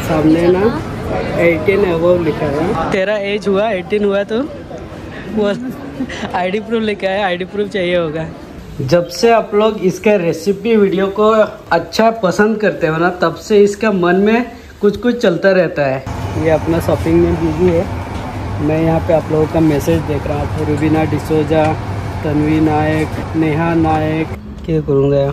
सामने ना 18 अबव लिखा है। तेरा एज हुआ 18 हुआ तो वो आईडी प्रूफ लेके आया, आईडी प्रूफ चाहिए होगा। जब से आप लोग इसके रेसिपी वीडियो को अच्छा पसंद करते हो ना, तब से इसका मन में कुछ कुछ चलता रहता है। ये अपना शॉपिंग में बिजी है। मैं यहाँ पे आप लोगों का मैसेज देख रहा हूँ। रुबीना डिसोजा, तन्वी नायक, नेहा नायक, क्या करूँगा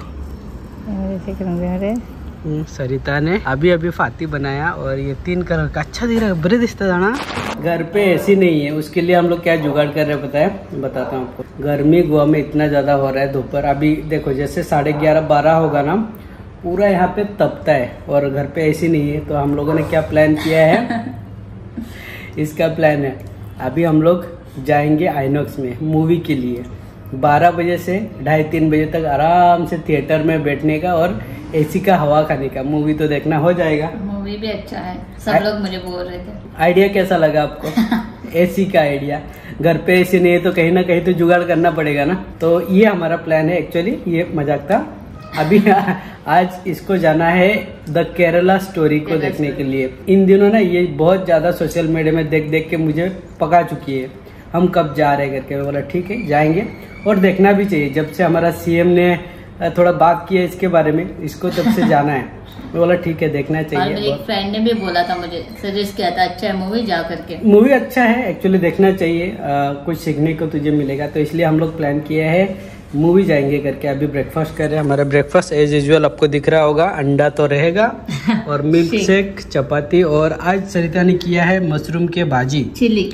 सरिता ने अभी फाती बनाया और ये 3 कलर का अच्छा दिख रहा है, बड़े दिखता था ना। घर पे एसी नहीं है, उसके लिए हम लोग क्या जुगाड़ कर रहे हैं पता है, बताता हूँ आपको। गर्मी गोवा में इतना ज़्यादा हो रहा है दोपहर, अभी देखो जैसे 11:30-12 होगा ना, पूरा यहाँ पे तपता है और घर पे एसी नहीं है। तो हम लोगों ने क्या प्लान किया है इसका प्लान है, अभी हम लोग जाएंगे आइनॉक्स में मूवी के लिए। 12 बजे से 2:30-3 बजे तक आराम से थिएटर में बैठने का और एसी का हवा खाने का। मूवी तो देखना हो जाएगा। मूवी भी अच्छा है, सब लोग मुझे बोल रहे थे। आइडिया कैसा लगा आपको? एसी का आइडिया। घर पे एसी नहीं है तो कहीं ना कहीं तो जुगाड़ करना पड़ेगा ना। तो ये हमारा प्लान है एक्चुअली, ये मजाक था। अभी आज इसको जाना है द केरला स्टोरी को देखने के लिए। इन दिनों ना ये बहुत ज्यादा सोशल मीडिया में देख देख के मुझे पका चुकी है, हम कब जा रहे हैं करके। मैं बोला ठीक है जाएंगे और देखना भी चाहिए। जब से हमारा सीएम ने थोड़ा बात किया इसके बारे में, इसको तब से जाना है। मैं बोला ठीक है देखना चाहिए। और एक फ्रेंड ने भी बोला था, मुझे सजेस्ट किया था, अच्छा है मूवी जा करके। मूवी अच्छा है एक्चुअली, देखना चाहिए, कुछ सीखने को तुझे मिलेगा। तो इसलिए हम लोग प्लान किया है मूवी जाएंगे करके। अभी ब्रेकफास्ट कर रहे हैं। हमारा ब्रेकफास्ट एज यूजुअल आपको दिख रहा होगा, अंडा तो रहेगा और मिल्क शेक, चपाती, और आज सरिता ने किया है मशरूम के भाजी,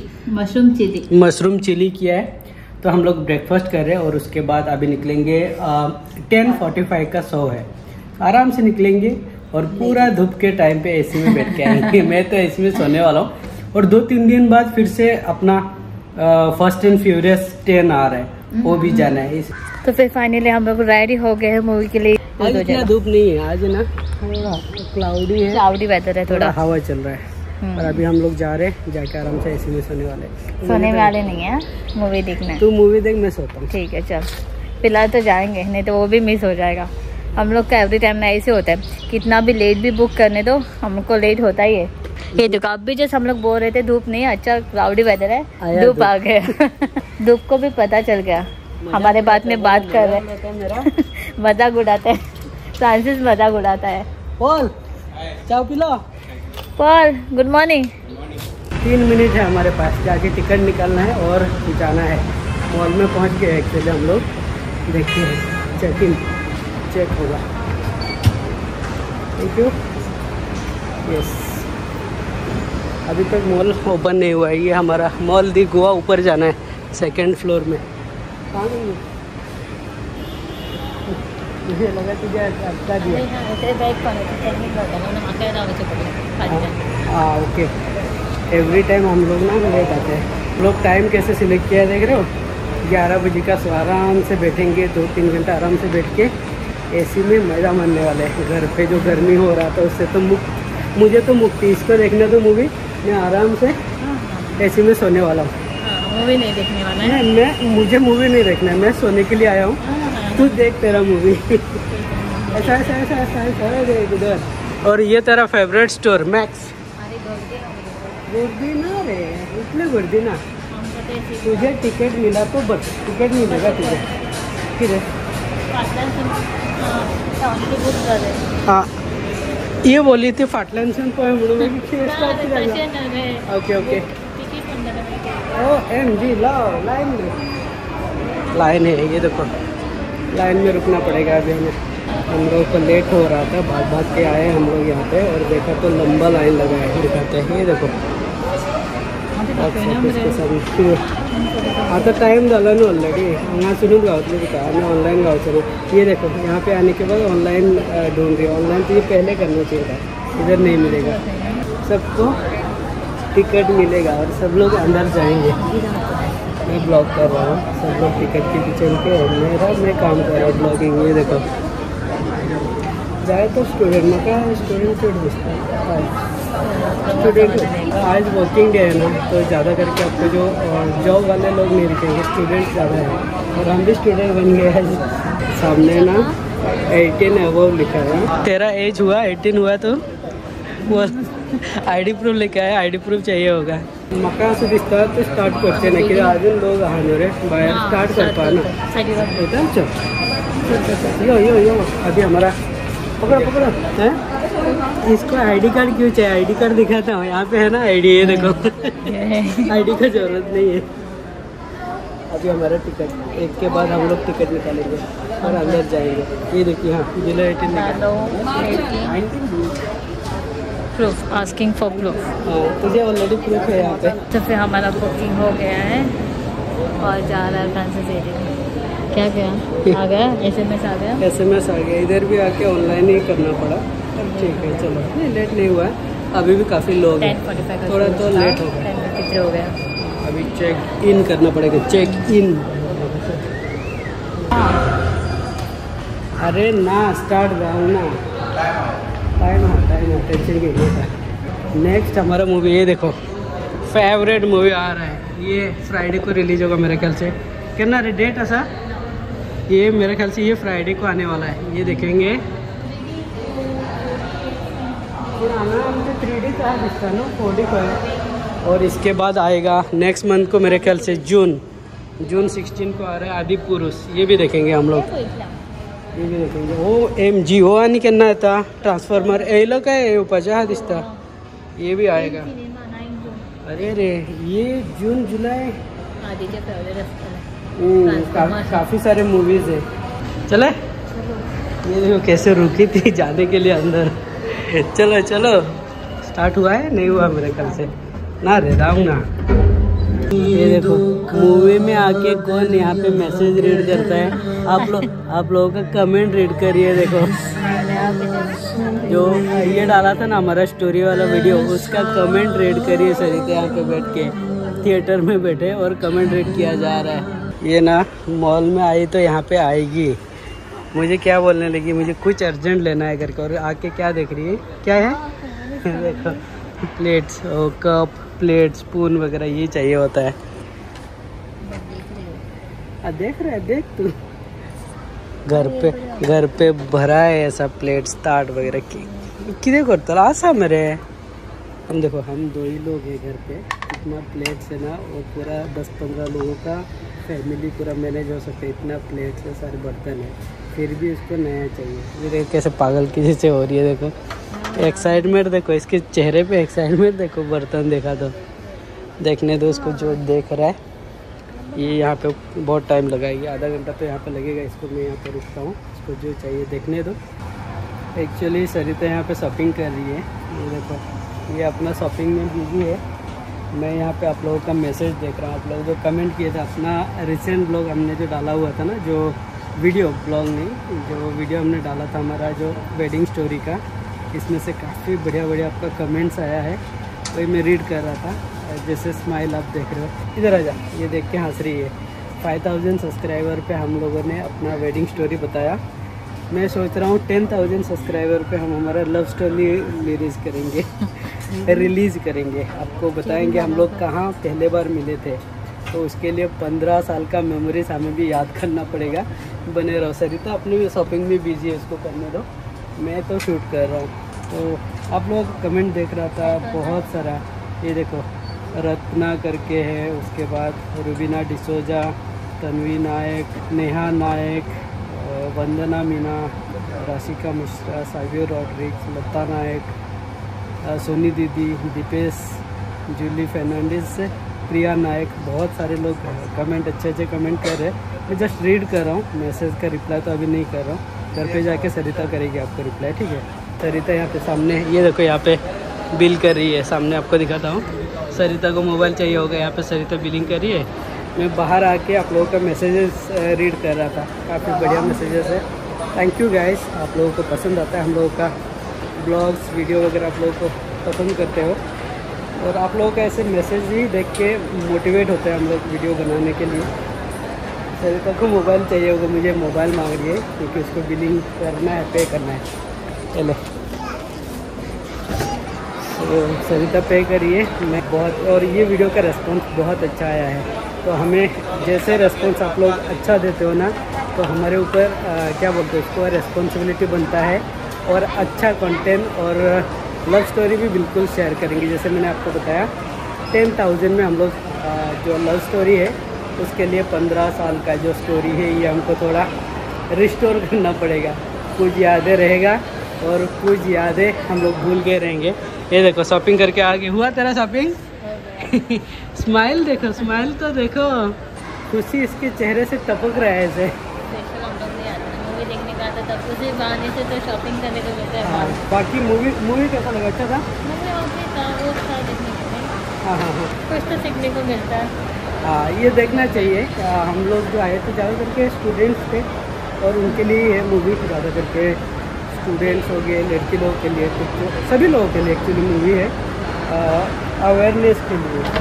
मशरूम चिली किया है। तो हम लोग ब्रेकफास्ट कर रहे हैं और उसके बाद अभी निकलेंगे। 10:45 का शो है, आराम से निकलेंगे और पूरा धूप के टाइम पे एसी में बैठ के आएंगे। मैं तो एसी में सोने वाला हूँ। और 2-3 दिन बाद फिर से अपना फास्ट एंड फ्यूरियस 10 आ रहा है, वो भी जाना है। तो फिर फाइनली हम लोग रेडी हो गए हैं मूवी के लिए। आज इतना धूप नहीं है, आज ना क्लाउडी है, क्लाउडी वेदर है, थोड़ा हवा चल रहा है। और अभी हम लोग जा रहे हैं, जाके आराम से एसी में सोने वाले नहीं है, मूवी देखना है। तू मूवी देख, मैं सोता हूँ। ठीक है चल, फिलहाल तो जाएंगे, नहीं तो वो भी मिस हो जाएगा। हम लोग का एवरी टाइम ना ऐसे होता है, कितना भी लेट भी बुक करने दो हमको लेट होता ही है। ये देखो अब भी जैसे हम लोग बोल रहे थे धूप नहीं, अच्छा क्लाउडी वेदर है, धूप आ गया। धूप को भी पता चल गया, हमारे बात में बात कर रहे हैं। मजाक उड़ाते हैं, फ्रांसिस मजाक उड़ाता है। पॉल चाय पी लो। Paul good morning. 3 मिनट है हमारे पास, जाके टिकट निकालना है और जाना है। मॉल में पहुंच गए एक्चुअली हम लोग, देखते हैं चेक होगा। Thank you. यस, अभी तक मॉल ओपन नहीं हुआ है। ये हमारा मॉल दी गोवा, ऊपर जाना है 2nd फ्लोर में। मुझे लगा तुझे अच्छा दिया। हाँ ओके, एवरी टाइम हम लोग ना लेट आते हैं। लोग टाइम कैसे सिलेक्ट किया है देख रहे हो, 11 बजे का। सो आराम से बैठेंगे, 2-3 घंटा आराम से बैठ के एसी में मज़ा मारने वाले हैं। घर पे जो गर्मी हो रहा था उससे तो मुझे तो मुक्ति। इसको देखना तो मूवी, मैं आराम से एसी में सोने वाला हूँ। मूवी नहीं देखने वाला है। मुझे मूवी नहीं देखना है, मैं सोने के लिए आया हूँ। तू देख तेरा मूवी। ऐसा देख उधर। और ये तेरा फेवरेट स्टोर मैक्स। गर्दी ना रे, इतने गर्दी ना। तुझे टिकट मिला तो बस, टिकट नहीं मिलेगा तुझे। किधर? हाँ ये बोली थी फाटल्यान म्हणून। Okay okay. OMG लाइन है, ये देखो लाइन में रुकना पड़ेगा अभी हमें। हम लोग को लेट हो रहा था, भाग के आए हम लोग यहाँ पे और देखा तो लंबा लाइन लगा है, दिखाते हैं। ये देखो आता टाइम झाला ना ऑलरेडी। हांगासूनच गावतले तुका, आम्ही ऑनलाइन गावचो। ये देखो यहाँ पे आने के बाद ऑनलाइन ढूंढ रही है। ऑनलाइन तो ये पहले करना चाहिए था, इधर नहीं मिलेगा। सबको टिकट मिलेगा और सब लोग अंदर जाएंगे। मैं ब्लॉग कर रहा हूँ, सब लोग टिकट के पीछे उनके, और मैं काम कर रहा हूँ ब्लॉगिंग। ये देखो जाए तो स्टूडेंट में क्या स्टूडेंट आज वर्किंग डे है ना, तो ज़्यादा करके आपको जो जॉब वाले लोग नहीं दिखेंगे, स्टूडेंट ज़्यादा है। और हम भी स्टूडेंट बन गए हैं। सामने ना 18 अबव लिखा है। तेरा एज हुआ 18 हुआ तो वो आईडी प्रूफ लेके आया, आईडी प्रूफ चाहिए होगा। मका से दिसता तो स्टार्ट करते ना कि अजून लोग रे बाहर स्टार्ट करता ना। यो यो यो अभी हमारा पकड़ो पकड़ो है। इसको आईडी कार्ड क्यों चाहिए? आईडी कार्ड दिखाता हूँ, यहाँ पे है ना आईडी, ये देखो। आईडी का जरूरत नहीं है। अभी हमारा टिकट, एक के बाद हम लोग टिकट निकालेंगे और अंदर जाएंगे। ये देखिए, हाँ जुलाई 18 प्रूफ, आस्किंग फॉर प्रूफ। हाँ तुझे ऑलरेडी प्रूफ है यहाँ पे। तो फिर हमारा बुकिंग हो गया है और जा रहा है फ्रांसिस एरिया। क्या गया? आ गया SMS आ गया। SMS आ गया। इधर भी आके ऑनलाइन ही करना पड़ा। ठीक है चलो, नहीं लेट नहीं हुआ है, अभी भी काफ़ी लोग हैं, थोड़ा तो लेट हो गया। कितने हो गया? अभी चेक इन करना पड़ेगा, चेक इन। अरे ना स्टार्ट जाओ ना, टाइम टेंशन की। नेक्स्ट हमारा मूवी, ये देखो फेवरेट मूवी आ रहा है, ये फ्राइडे को रिलीज होगा मेरे ख्याल से। कितना रे डेट ऐसा? ये मेरे ख्याल से ये फ्राइडे को आने वाला है, ये देखेंगे। पुराना मुझे 3D का दिखता ना 45। और इसके बाद आएगा नेक्स्ट मंथ को मेरे ख्याल से जून 16 को आ रहा है आदि पुरुष, ये भी देखेंगे हम लोग। ये भी देखेंगे। वो MG हो आणि केन्ना येता ट्रांसफॉर्मर येलो काय येवपाचा दिसता, ये भी आएगा। अरे रे ये जून जुलाई काफ़ी सारे मूवीज़ है। चले ये देखो कैसे रुकी थी जाने के लिए अंदर। चलो चलो स्टार्ट हुआ है, नहीं हुआ मेरे ख्याल से ना रे राम ना। ये देखो मूवी में आके कौन यहाँ पे मैसेज रीड करता है? आप लोगों का कमेंट रीड करिए। देखो जो ये डाला था ना हमारा स्टोरी वाला वीडियो, उसका कमेंट रीड करिए। सरिता यहाँ पे बैठ के थिएटर में बैठे और कमेंट रीड किया जा रहा है। ये ना मॉल में आई तो यहाँ पे आएगी। मुझे क्या बोलने लगी, मुझे कुछ अर्जेंट लेना है करके, और आके क्या देख रही है? क्या है? देखो प्लेट्स, कप प्लेट स्पून वगैरह ये चाहिए होता है। देख रहे देख तू, घर पे भरा है ऐसा प्लेट्स ताट वगैरह की देखो तलाशा मेरे। हम देखो हम 2 ही लोग हैं घर पे, इतना प्लेट्स है ना, वो पूरा 10-15 लोगों का फैमिली पूरा मैनेज हो सकता है। इतना प्लेट्स है, सारे बर्तन है, फिर भी उसको नया चाहिए। ये देखो कैसे पागल की जैसे हो रही है। देखो एक्साइटमेंट, देखो इसके चेहरे पे एक्साइटमेंट देखो। बर्तन देखा तो देखने दो उसको जो देख रहा है। ये यहाँ पे बहुत टाइम लगाएगी, आधा घंटा तो यहाँ पे लगेगा। इसको मैं यहाँ पे रुकता हूँ, इसको जो चाहिए देखने दो। एक्चुअली सरिता यहाँ पे शॉपिंग कर रही है। ये देखो ये अपना शॉपिंग में बिजी है। मैं यहाँ पे आप लोगों का मैसेज देख रहा हूँ। आप लोग जो कमेंट किए थे, अपना रिसेंट ब्लॉग हमने जो डाला हुआ था ना, जो वीडियो ब्लॉग नहीं, जो वीडियो हमने डाला था हमारा जो वेडिंग स्टोरी का, इसमें से काफ़ी बढ़िया आपका कमेंट्स आया है, वही मैं रीड कर रहा था। जैसे स्माइल आप देख रहे हो, इधर आ जा, ये देख के हंस रही है। 5000 सब्सक्राइबर पे हम लोगों ने अपना वेडिंग स्टोरी बताया। मैं सोच रहा हूँ 10,000 सब्सक्राइबर पे हम हमारा लव स्टोरी रिलीज़ करेंगे। आपको बताएंगे हम लोग कहाँ पहले बार मिले थे। तो उसके लिए 15 साल का मेमोरीज हमें भी याद करना पड़ेगा। बने रहो। सरिता अपनी भी शॉपिंग में बिजी है, उसको करने दो, मैं तो शूट कर रहा हूँ। तो आप लोग कमेंट देख रहा था बहुत सारा। ये देखो रत्ना करके है, उसके बाद रुबीना डिसोजा, तन्वी नायक, नेहा नायक, वंदना मीना, राशिका मिश्रा, साबिर रॉड्रिक्स, लता नायक, सोनी दीदी, दीपेश, जूली फर्नांडिस, प्रिया नायक। बहुत सारे लोग कमेंट अच्छे कमेंट कर रहे हैं। मैं जस्ट रीड कर रहा हूँ, मैसेज का रिप्लाई तो अभी नहीं कर रहा हूँ। घर पे जाके सरिता करेगी आपको रिप्लाई, ठीक है? सरिता यहाँ पे सामने, ये देखो यहाँ पे बिल कर रही है, सामने आपको दिखाता हूँ। सरिता को मोबाइल चाहिए होगा, यहाँ पे सरिता बिलिंग कर रही है। मैं बाहर आके आप लोगों का मैसेजेस रीड कर रहा था, काफ़ी बढ़िया मैसेजेस है। थैंक यू गाइस, आप लोगों को पसंद आता है हम लोगों का ब्लॉग्स वीडियो वगैरह, आप लोगों को पसंद करते हो, और आप लोगों का ऐसे मैसेज ही देख के मोटिवेट होते हैं हम लोग वीडियो बनाने के लिए। सरिता को मोबाइल चाहिए होगा, मुझे मोबाइल मांग रही है क्योंकि उसको बिलिंग करना है, पे करना है। चलो तो सरिता पे करिए। मैं बहुत, और ये वीडियो का रेस्पॉन्स बहुत अच्छा आया है। तो हमें जैसे रेस्पॉन्स आप लोग अच्छा देते हो ना, तो हमारे ऊपर क्या बोलते हैं उसको, रेस्पॉन्सिबिलिटी बनता है और अच्छा कंटेंट और लव स्टोरी भी बिल्कुल शेयर करेंगे। जैसे मैंने आपको बताया 10,000 में हम लोग जो लव स्टोरी है उसके लिए 15 साल का जो स्टोरी है ये हमको थोड़ा रिस्टोर करना पड़ेगा। कुछ यादें रहेगा और कुछ यादें हम लोग भूल गए रहेंगे। ये देखो शॉपिंग करके आगे हुआ तेरा शॉपिंग। स्माइल देखो, स्माइल तो देखो, खुशी इसके चेहरे से टपक रहा है ऐसे। मूवी देखने का था तब उसी बहाने से तो शॉपिंग करने को मिलता है। बाकी मूवी कैसा लगा? अच्छा था। वो था देखने को नहीं। हाँ हाँ हाँ, कुछ तो सीखने को मिलता है। हाँ ये देखना चाहिए। हम लोग जो आए थे ज़्यादा करके स्टूडेंट्स थे और उनके लिए ये मूवी ज़्यादा करके स्टूडेंट्स हो गए, लड़की लोगों के लिए, कुछ सभी लोगों के लिए एक्चुअली मूवी है। अवेयरनेस के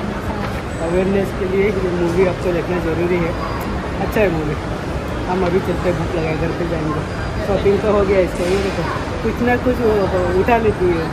लिए ये मूवी आपको देखना ज़रूरी है। अच्छा है मूवी। हम अभी चलते भूख लगा घर पे जाएंगे। शॉपिंग तो हो गया इसका, ये देखो कुछ ना कुछ उठा लेती है।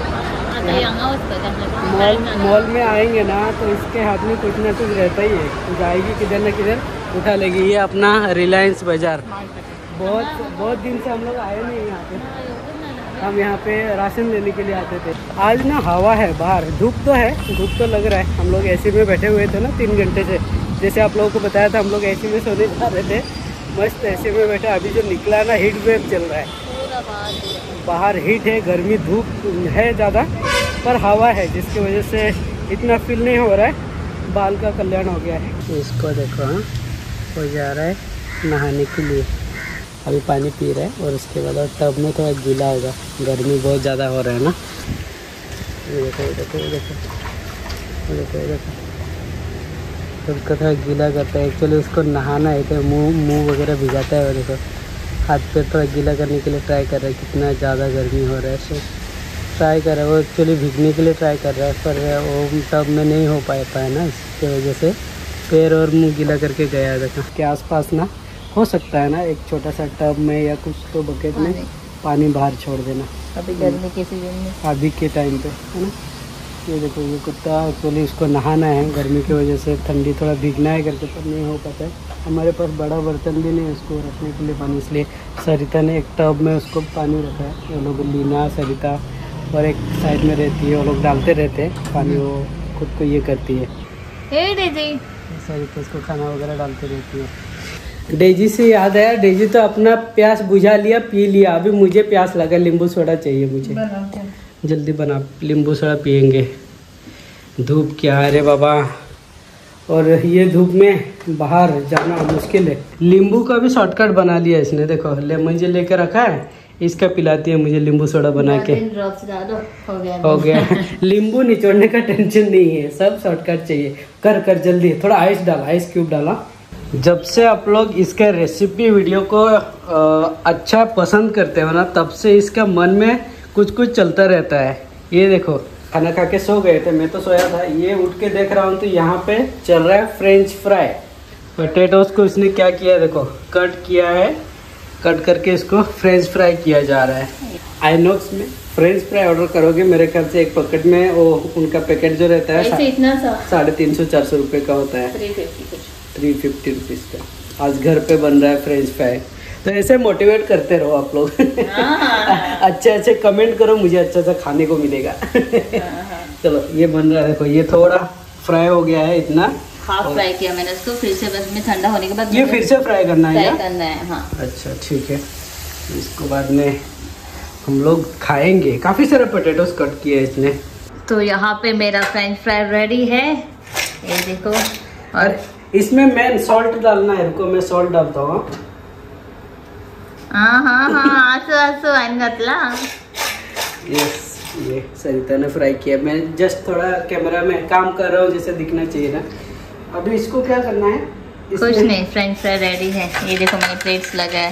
मॉल में आएंगे ना तो इसके हाथ में कुछ ना कुछ रहता ही है, जाएगी किधर ना किधर उठा लेगी। ये अपना रिलायंस बाज़ार, बहुत दिन से हम लोग आए नहीं यहाँ पे। हम यहाँ पे राशन लेने के लिए आते थे। आज ना हवा है बाहर, धूप तो है, धूप तो लग रहा है। हम लोग एसी में बैठे हुए थे ना 3 घंटे से, जैसे आप लोगों को बताया था हम लोग एसी में सोने जा रहे थे। मस्त एसी में बैठा। अभी जो निकला ना हीट वेव चल रहा है, बाहर हीट है, गर्मी, धूप है ज़्यादा, पर हवा है जिसकी वजह से इतना फील नहीं हो रहा है। बाल का कल्याण हो गया है। इसको देखो, हाँ हो जा रहा है नहाने के लिए। अभी पानी पी रहा है और उसके बाद और टब में थोड़ा गीला होगा, गर्मी बहुत ज़्यादा हो रहा है ना। ये देखो ये देखो ये देखो ये देखो ये देखो, उसको थोड़ा गीला करता है। एक्चुअली उसको नहाना है तो मुँह वगैरह भिजाता है। और देखो हाथ पैर थोड़ा गीला करने के लिए ट्राई कर रहा है। कितना ज़्यादा गर्मी हो रहा है, सो ट्राई कर रहा है वो। एक्चुअली भीगने के लिए ट्राई कर रहा है पर वो टब में नहीं हो पाया ना, इसकी वजह से पैर और मुँह गीला करके गया है। देखो के आसपास ना हो सकता है ना एक छोटा सा टब में या कुछ तो बकेट में पानी बाहर छोड़ देना अभी गर्मी के सीजन में, अभी के टाइम पे, है ना। ये देखो ये कुत्ता, एक्चुअली उसको नहाना है, गर्मी की वजह से ठंडी थोड़ा भीगना है करके पर नहीं हो पाता है। हमारे पास बड़ा बर्तन भी नहीं है उसको रखने के लिए पानी, इसलिए सरिता ने एक टब में उसको पानी रखा है। वो लोग लीना, सरिता और एक साइड में रहती है, वो लोग डालते रहते हैं पानी, वो खुद को ये करती है। सरिता उसको खाना वगैरह डालते रहती है। डेजी से याद आया, डेजी तो अपना प्यास बुझा लिया, पी लिया। अभी मुझे प्यास लगा, नींबू सोडा चाहिए मुझे। जल्दी बना, नींबू सोडा पियेंगे। धूप क्या है रे बाबा, और ये धूप में बाहर जाना मुश्किल है। नींबू का भी शॉर्टकट बना लिया इसने। देखो लेमन जेल लेकर रखा है, इसका पिलाती है मुझे नींबू सोडा बना के। हो गया। नींबू निचोड़ने का टेंशन नहीं है, सब शॉर्टकट चाहिए। कर जल्दी, थोड़ा आइस डाला, आइस क्यूब डाला। जब से आप लोग इसके रेसिपी वीडियो को अच्छा पसंद करते हो ना, तब से इसका मन में कुछ कुछ चलता रहता है। ये देखो खाना खा के सो गए थे, मैं तो सोया था। ये उठ के देख रहा हूँ तो यहाँ पे चल रहा है फ्रेंच फ्राई। पोटैटोस को इसने क्या किया है, देखो कट किया है, कट करके इसको फ्रेंच फ्राई किया जा रहा है। आइनॉक्स में फ्रेंच फ्राई ऑर्डर करोगे मेरे ख्याल से एक पैकेट में, वो उनका पैकेट जो रहता है 350-400 रुपये का होता है, 350 रुपीज़ का। आज घर पे बन रहा है फ्रेंच फ्राई। तो ऐसे मोटिवेट करते रहो आप लोग। अच्छे कमेंट करो, मुझे अच्छा खाने को मिलेगा। चलो ये बन रहा है, देखो ये थोड़ा फ्राई हो गया है, इतना हाफ फ्राई किया मैंने इसको, फिर से बस में ठंडा होने के बाद ये फिर से फ्राई करना है। हाँ। अच्छा ठीक है, इसको बाद में हम लोग खाएंगे। काफी सारे पोटैटोस कट किए इसने। तो यहाँ पे मेरा फ्रेंच फ्राई रेडी है, ये देखो। और इसमें मैं सॉल्ट डालना है, रुको मैं सॉल्ट डालता हूँ। यस, ये सरिता ने फ्राई किया। मैं जस्ट थोड़ा कैमरा में काम कर रहा हूँ, जैसे दिखना चाहिए ना। अभी इसको क्या करना है? कुछ नहीं, फ्रेंच फ्राई रेडी है। ये देखो मैंने प्लेट्स लगाया,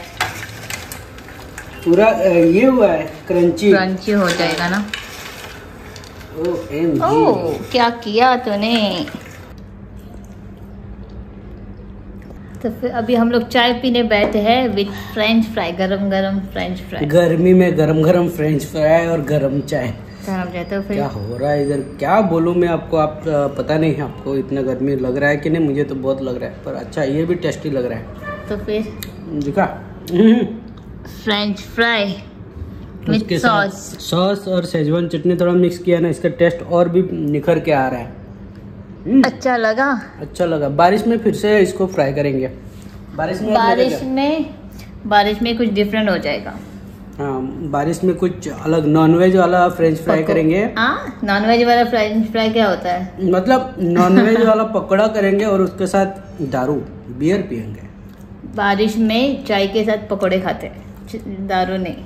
पूरा ये हुआ है क्रंची हो जाएगा ना। ओह क्या किया तूने। तो फिर अभी हम लोग चाय पीने बैठे हैं विद फ्रेंच फ्राई, गरम गरम फ्रेंच फ्राई। गर्मी में गरम गरम फ्रेंच फ्राई और गरम चाय। तो फिर क्या हो रहा है इधर, क्या बोलूँ मैं आपको। आप पता नहीं आपको इतना गर्मी लग रहा है कि नहीं, मुझे तो बहुत लग रहा है। पर अच्छा ये भी टेस्टी लग रहा है। तो फिर दिखा फ्रेंच फ्राई उसके साथ सॉस और शेजवान चटनी थोड़ा मिक्स किया ना, इसका टेस्ट और भी निखर के आ रहा है। अच्छा लगा। अच्छा लगा। बारिश में फिर से इसको फ्राई करेंगे। बारिश में कुछ डिफरेंट हो जाएगा। हाँ, बारिश में कुछ अलग नॉनवेज वाला फ्रेंच फ्राई करेंगे। हाँ, नॉनवेज वाला फ्रेंच फ्राई क्या होता है? मतलब नॉनवेज वाला पकौड़ा करेंगे और उसके साथ दारू बियर पियेंगे। बारिश में चाय के साथ पकौड़े खाते हैं, दारू नहीं।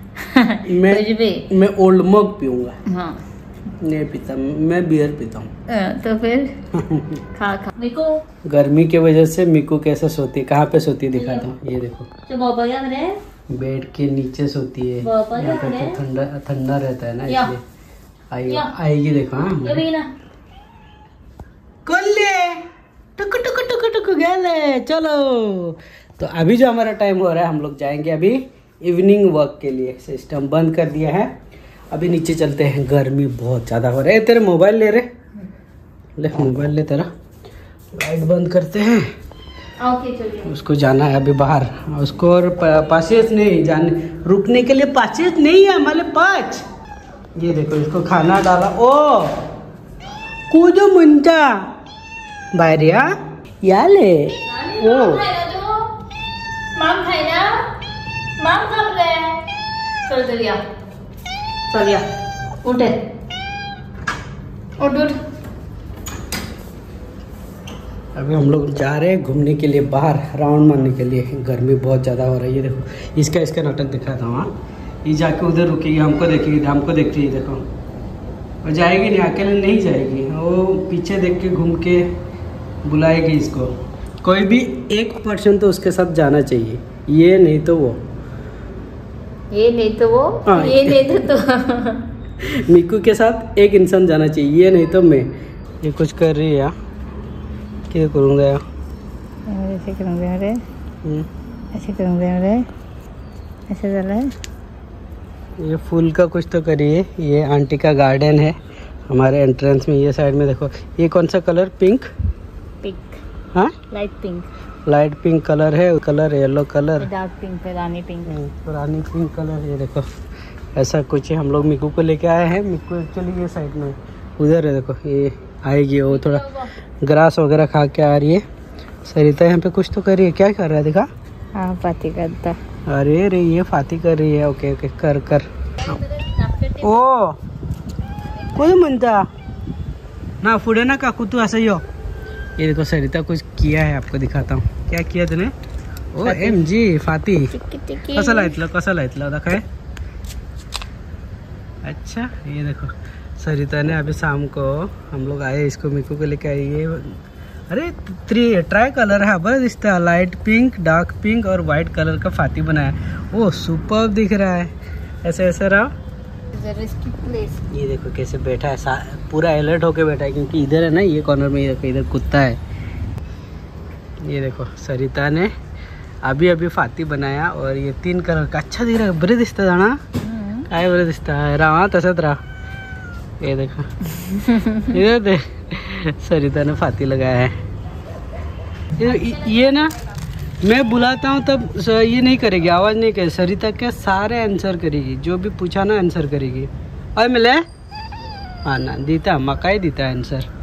मैं ओल्ड मग पीऊंगा। हाँ, नहीं पीता, मैं बियर पीता हूँ। तो फिर खा मिकू। गर्मी की वजह से मिकू कैसे सोती है, कहाँ पे सोती है दिखाता हूँ। ये देखो, बेड के नीचे सोती है। यहाँ पे तो ठंडा ठंडा रहता है ना, इसलिए आएगी। देखो टुक गए। चलो, तो अभी जो हमारा टाइम हो रहा है, हम लोग जाएंगे अभी इवनिंग वॉक के लिए। सिस्टम बंद कर दिया है, अभी नीचे चलते हैं। गर्मी बहुत ज़्यादा हो रहा है। तेरे मोबाइल ले मोबाइल ले, तेरा लाइट बंद करते हैं। ओके, चलिए। उसको जाना है अभी बाहर, उसको और पासेज नहीं जाने, रुकने के लिए पासेज नहीं है हमारे पास। ये देखो, इसको खाना डाला। ओ कूदो मुंजा बाहरिया या ले। ओ माम खाएगा, माम खा रहे हैं। चलिए उठे, उठ। अभी हम लोग जा रहे हैं घूमने के लिए बाहर, राउंड मारने के लिए। गर्मी बहुत ज़्यादा हो रही है। देखो, इसका नाटक दिखाता हूँ। ये जाके उधर रुकेगी, हमको देखेगी, हमको देखती है। देखो, और जाएगी नहीं, अकेले नहीं जाएगी, वो पीछे देख के घूम के बुलाएगी इसको। कोई भी एक पर्सन तो उसके साथ जाना चाहिए, ये नहीं तो वो। हाँ, ये नहीं तो मिकू के साथ एक इंसान जाना चाहिए, ये नहीं तो मैं। ये कुछ कर रही है यार, क्या करूँगा यार? ऐसे करूँगा, अरे ऐसे करूँगा, अरे ऐसे चला है। ये फूल का कुछ तो करिए। ये आंटी का गार्डन है हमारे एंट्रेंस में। ये साइड में देखो, ये कौन सा कलर? पिंक। हाँ, लाइट पिंक कलर है। Colour yellow colour, dark pink, रानी पिंक कलर। ये देखो, ऐसा कुछ है। हम लोग मिकू को लेके आए हैं। मिकू एक्चुअली ये साइड में उधर है। देखो, ये आएगी, वो थोड़ा ग्रास वगैरह खा के आ रही है। सरिता यहाँ पे कुछ तो कर रही है। क्या कर रहा है दिखा? हाँ, फाती करता। अरे ये फाती कर रही है। ओके कर। ओ कोई म्हणता ना पुढे ना काकू, तू असं यो। ये देखो, सरिता कुछ किया है, आपको दिखाता हूँ। क्या किया तूने? ओ MG फाती कसं लायतलं दाखव। अच्छा, ये देखो, सरिता ने अभी शाम को हम लोग आए, इसको मिकू को लेके आई। ये अरे ट्राई कलर है, बड़ा दिखता है। लाइट पिंक, डार्क पिंक और वाइट कलर का फाती बनाया। वो सुपर दिख रहा है। ऐसे रहा। ये देखो कैसे बैठा है, पूरा अलर्ट होके बैठा है, क्योंकि इधर है ना, ये कॉर्नर में इधर कुत्ता है। ये देखो, सरिता ने अभी फाती बनाया और ये 3 कलर का अच्छा दिख रहा है। बरे दिसता जाना, काय बरे दिसता है। रहा तसत रहा। ये देखो इधर दे, सरिता ने फाती लगाया है। ये ना, मैं बुलाता हूँ तब ये नहीं करेगी, आवाज़ नहीं करेगी। सरिता के सारे आंसर करेगी, जो भी पूछा ना आंसर करेगी। और मिले हाँ ना, दीता मकाई दीता आंसर।